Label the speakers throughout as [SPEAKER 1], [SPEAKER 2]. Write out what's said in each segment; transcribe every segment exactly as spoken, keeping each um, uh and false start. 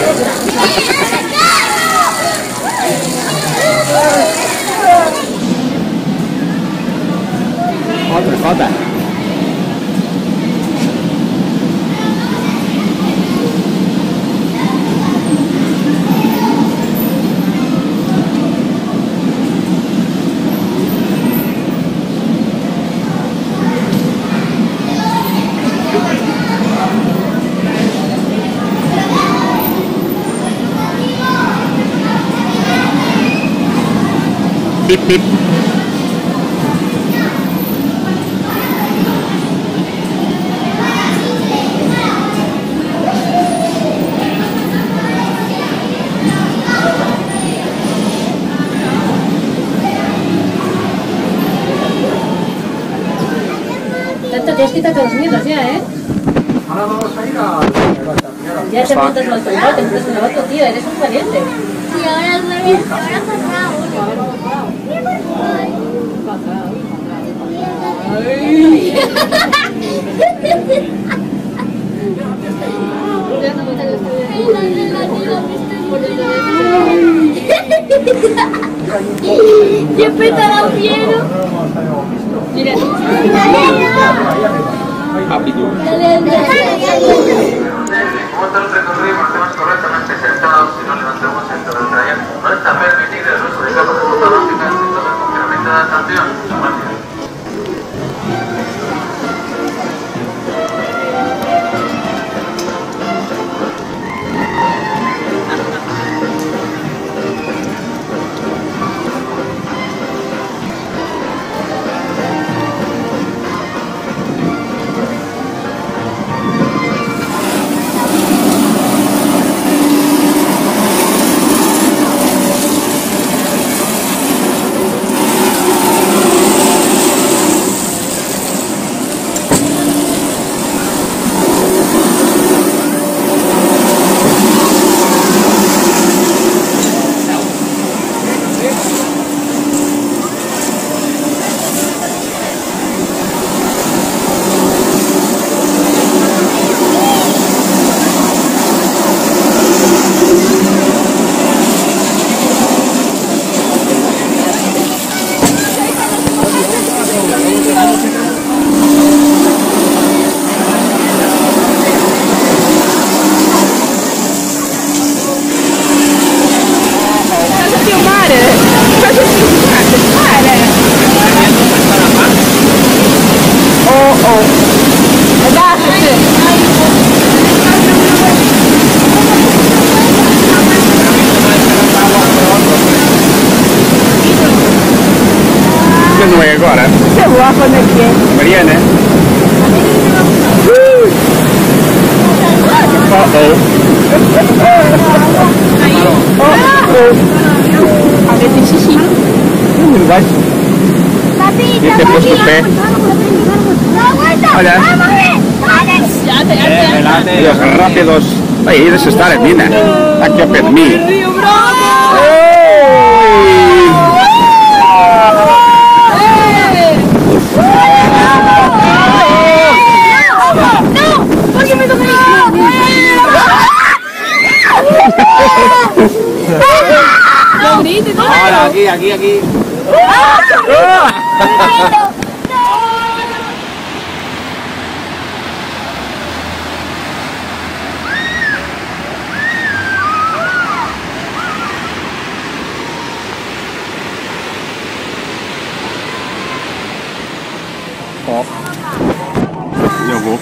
[SPEAKER 1] Otra cosa. Pip, pip.
[SPEAKER 2] Tanto te has quitado los miedos ya, ¿eh?
[SPEAKER 3] Ahora vamos a ir a...
[SPEAKER 2] Ya te montas en el autobús, te montas en el auto, tío, eres un valiente.
[SPEAKER 4] Sí, ahora es valiente, ahora pasa uno. Siempre te da miedo. Mira.
[SPEAKER 1] Rápido.
[SPEAKER 5] Nosotros recorrimos temas correctamente sentados y no levantamos el todo el trayecto. No está permitido el uso de capas fotográficas en todo el funcionamiento de la estación. Gracias.
[SPEAKER 1] Che vuoi agora?
[SPEAKER 6] Che vuoi con il piede?
[SPEAKER 1] Mariana? Uh-oh.
[SPEAKER 6] Oh, avete sì sì.
[SPEAKER 1] Come vai?
[SPEAKER 4] Papi,
[SPEAKER 1] Este
[SPEAKER 4] te
[SPEAKER 1] puesto pe.
[SPEAKER 4] no, guarda.
[SPEAKER 1] Hola.
[SPEAKER 4] Vamos,
[SPEAKER 1] Dios, rápidos. Vai, eres stare bene. Anche per me.
[SPEAKER 3] Ahora, aquí, aquí, aquí.
[SPEAKER 1] Joku.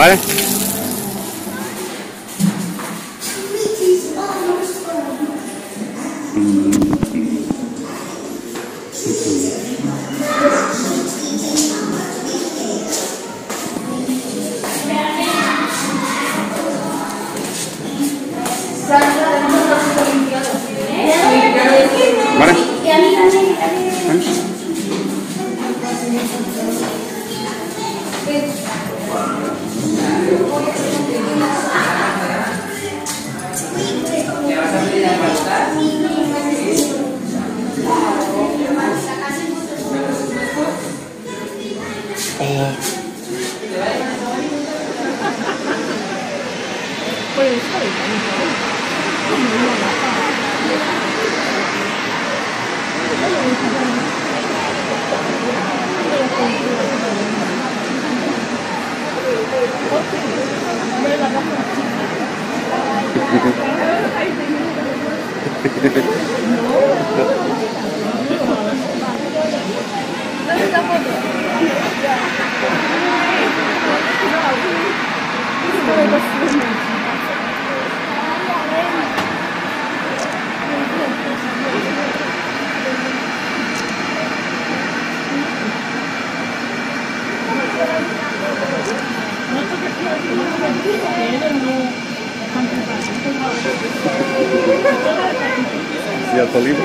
[SPEAKER 1] ¿Vale? ¿Vale? ¿Ya está libre?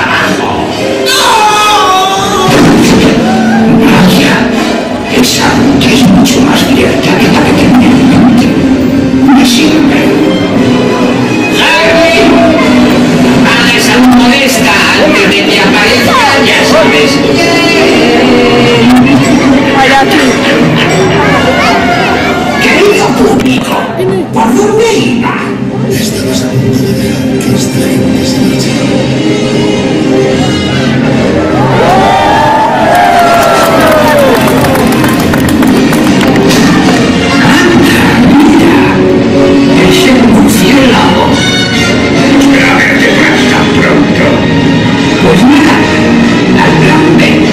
[SPEAKER 7] trabajo. Vaya, esa ruta es mucho más abierta que la que tenía en mente. Me sirve. ¡Harry! ¡Baja esa modesta antes de que aparezca, ya sabes querido público, ¿por dónde iba?
[SPEAKER 8] Estabas a punto de dejar que esta gente se marchara.
[SPEAKER 7] Pues nada, al plan B.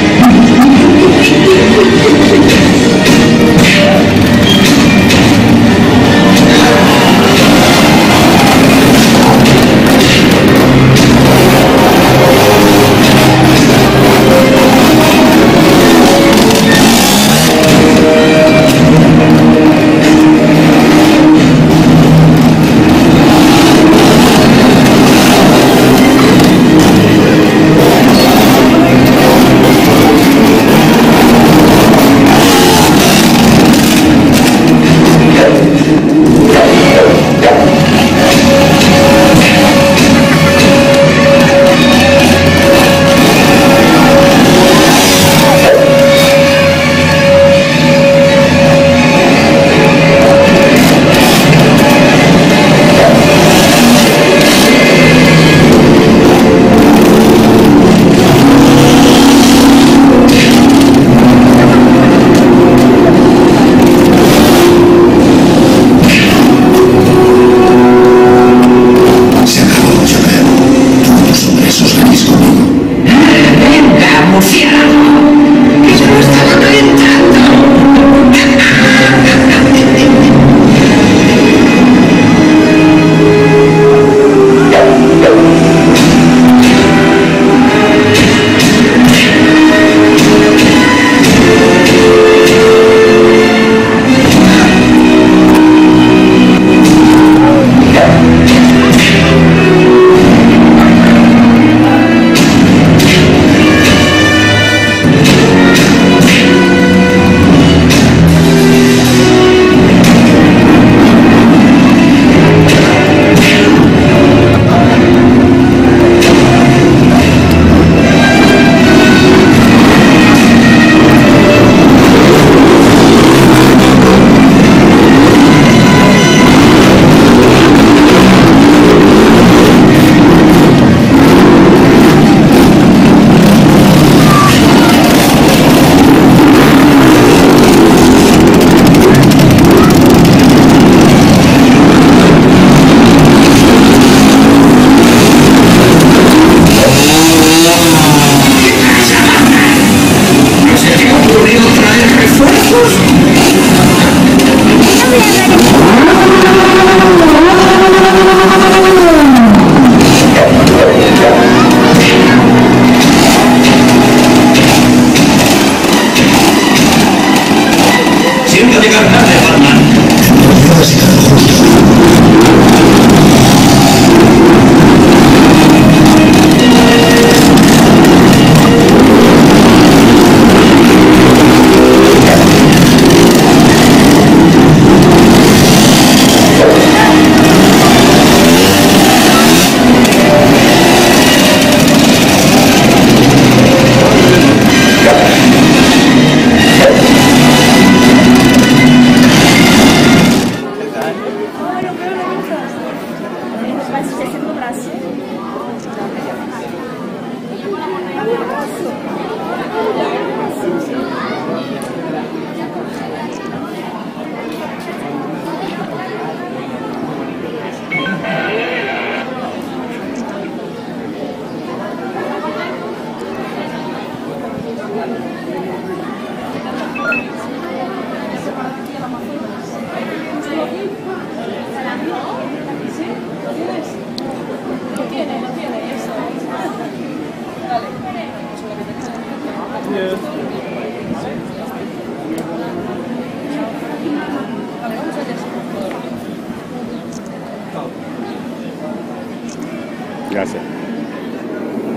[SPEAKER 1] Gracias.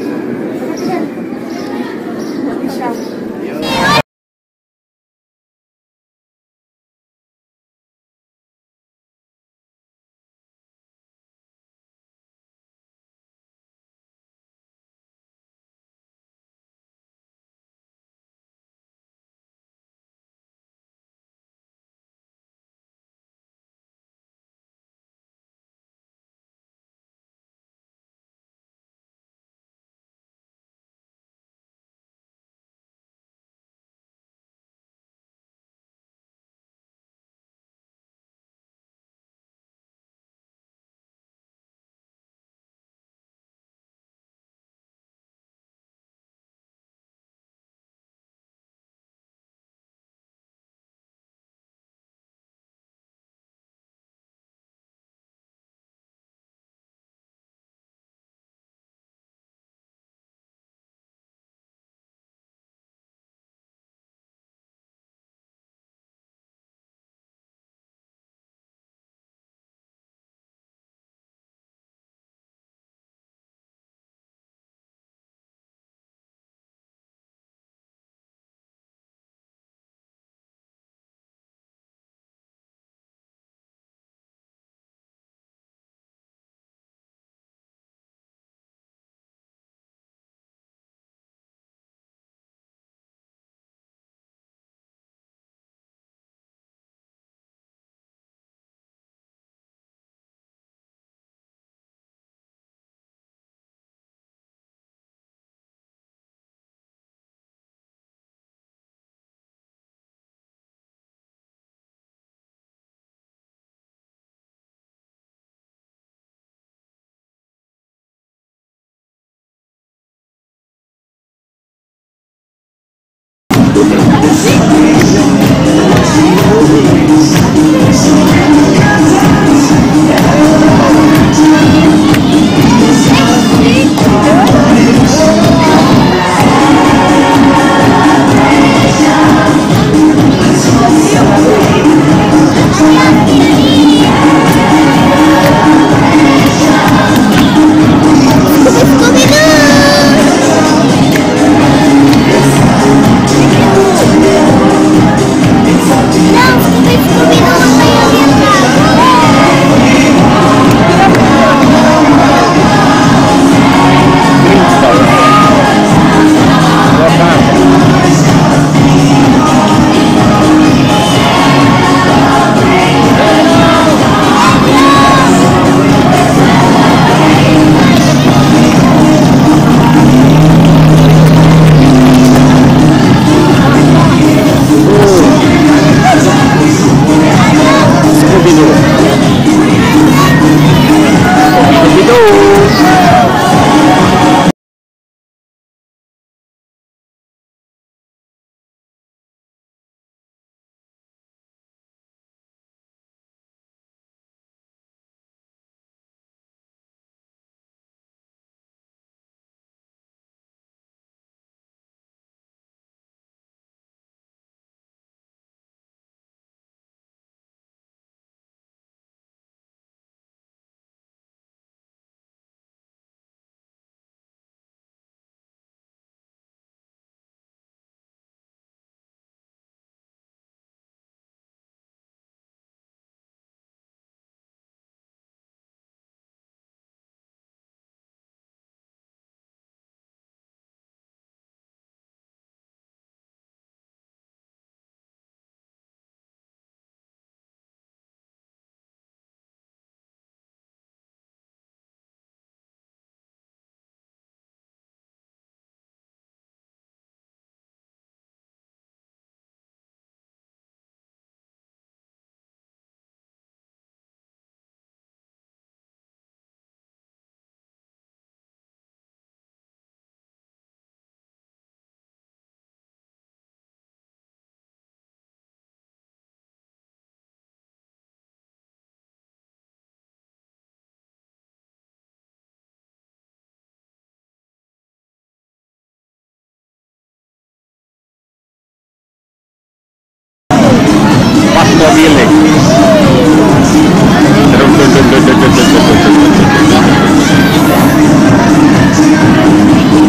[SPEAKER 1] Batmobile.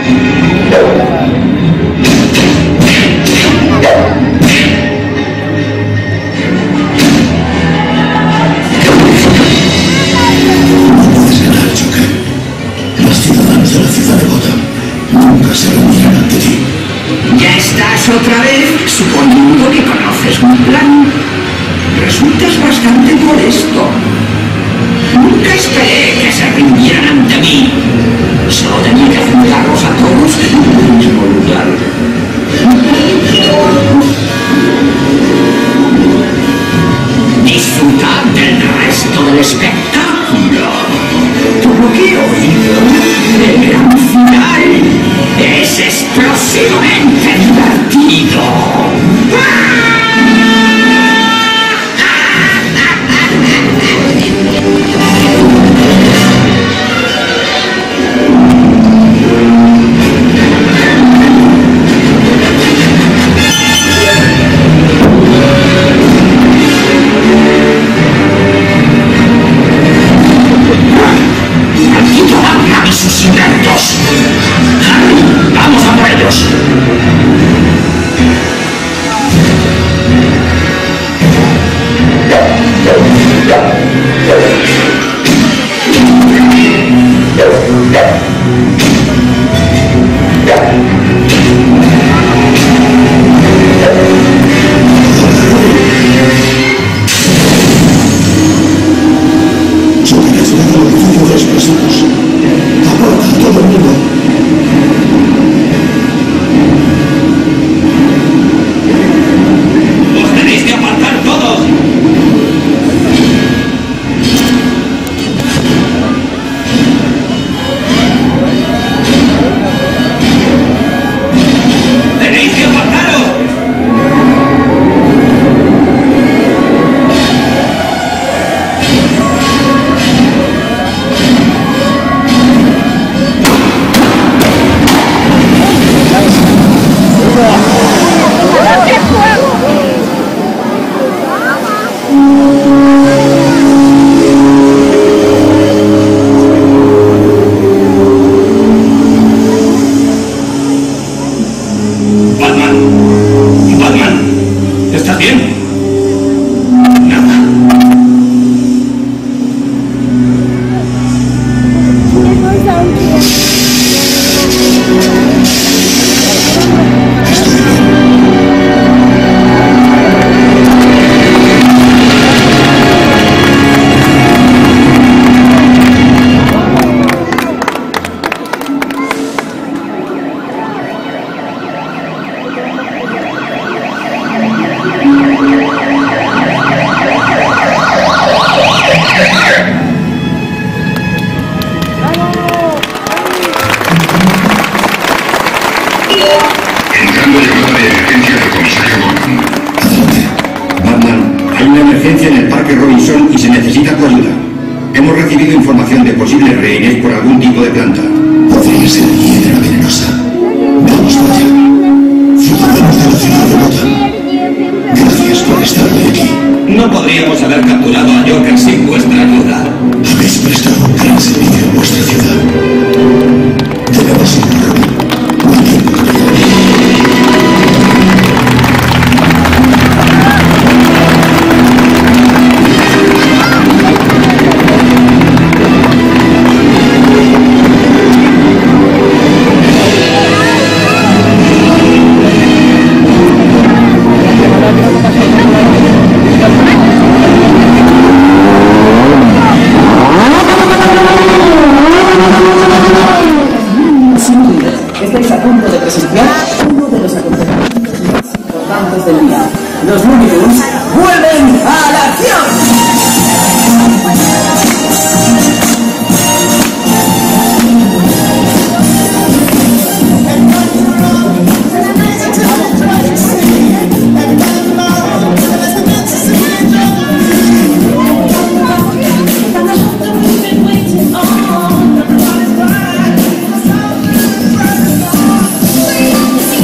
[SPEAKER 7] Otra vez, suponiendo que conoces mi plan, resultas bastante molesto. Nunca esperé que se rindieran ante mí. Solo tenía que juntarlos a todos en un mismo lugar. Disfrutad del resto del espectáculo. Por lo que he oído, el gran final es explosivamente divertido. ¡Sus inventos! ¡Vamos a por ellos!
[SPEAKER 9] Información de posibles rehenes por algún tipo de planta.
[SPEAKER 8] Podría ser hiedra venenosa. Vamos para allá. Ciudadanos de la ciudad de Gotham, gracias por estar hoy aquí.
[SPEAKER 7] No podríamos haber capturado a Joker sin vuestra ayuda.
[SPEAKER 8] Habéis prestado un gran servicio a vuestra ciudad. Debemos ir a Robin. Buen tiempo, capitán.
[SPEAKER 4] Thank you.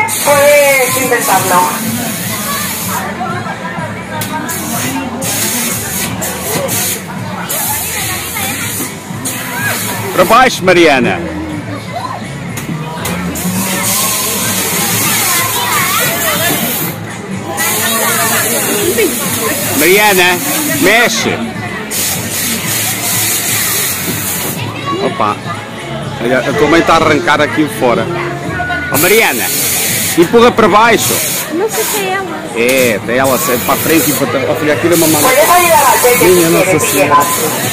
[SPEAKER 10] Puedes intentarlo.
[SPEAKER 1] Para baixo, Mariana. Mariana, mexe. Opa, a tua mãe está a arrancar aqui fora. Oh, Mariana, empurra para baixo.
[SPEAKER 4] Não sei se é ela.
[SPEAKER 1] É, até ela sempre para frente e para trás. Oh, filha, aquilo é uma mão.
[SPEAKER 10] Puedes ayudar al peque si
[SPEAKER 1] Minha Nossa
[SPEAKER 10] quieres
[SPEAKER 1] Senhora.
[SPEAKER 10] llegar.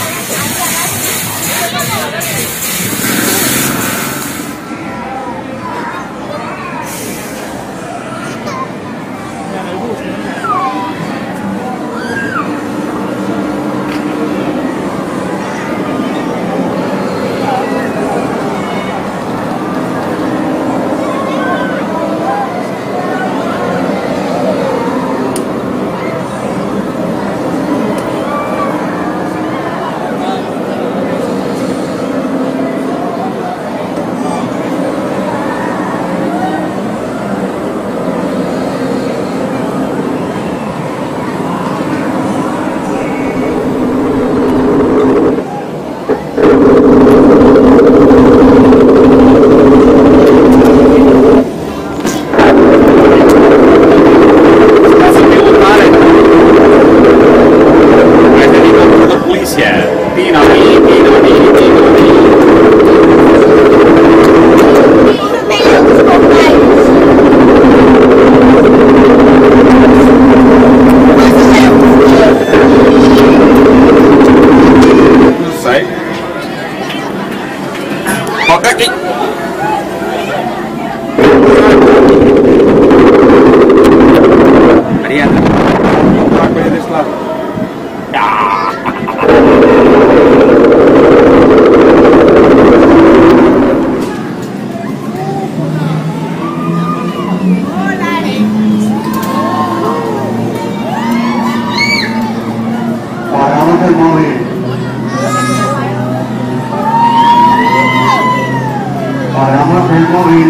[SPEAKER 8] Paramos el móvil.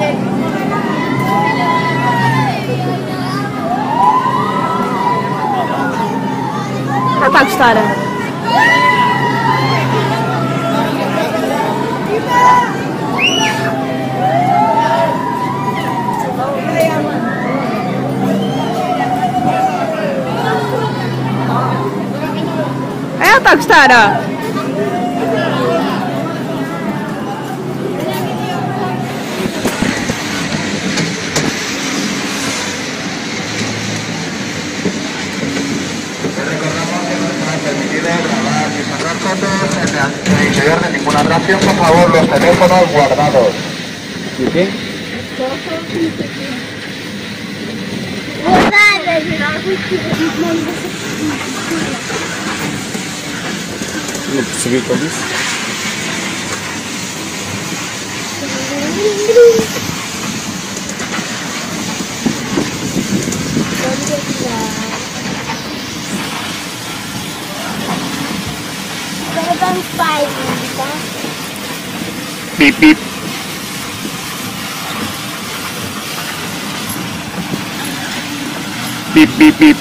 [SPEAKER 6] Ela está a gostar? Ela está a gostar? Ó.
[SPEAKER 5] En el interior de ninguna atracción, por favor, los teléfonos guardados.
[SPEAKER 1] ¿Y qué? Não percebi o que eu disse. Pip, pip. Pip, pip, pip.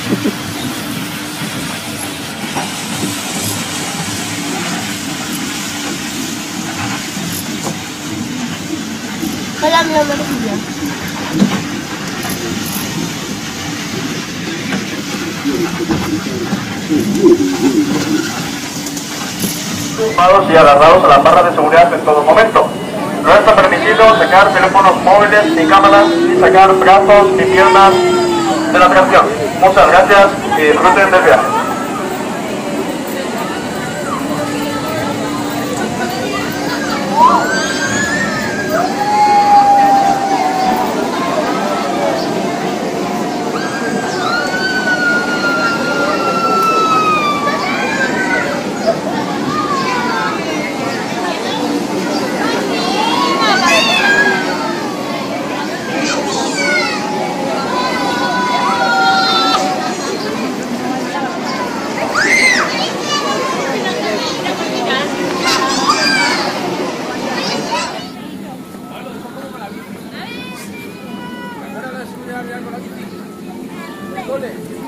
[SPEAKER 4] Hola, mi amarilla.
[SPEAKER 5] Y agarrados a las barras de seguridad en todo momento. No está permitido sacar teléfonos móviles ni cámaras ni sacar brazos ni piernas de la atracción. Muchas gracias y disfruten del viaje.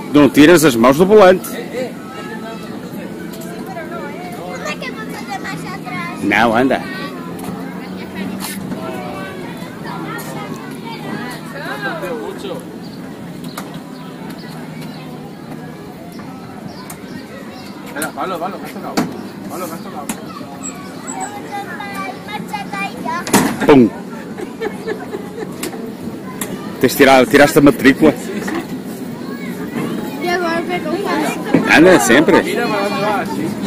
[SPEAKER 1] Não tiras as mãos do volante. Não, anda.
[SPEAKER 3] Pablo, Pablo, me has tocado. Pablo, me has tocado.
[SPEAKER 1] Pum. Tens tirado, tiraste a matrícula?
[SPEAKER 4] E agora o que é que eu faço?
[SPEAKER 1] Anda sempre.
[SPEAKER 3] Mira para dónde vas, sí.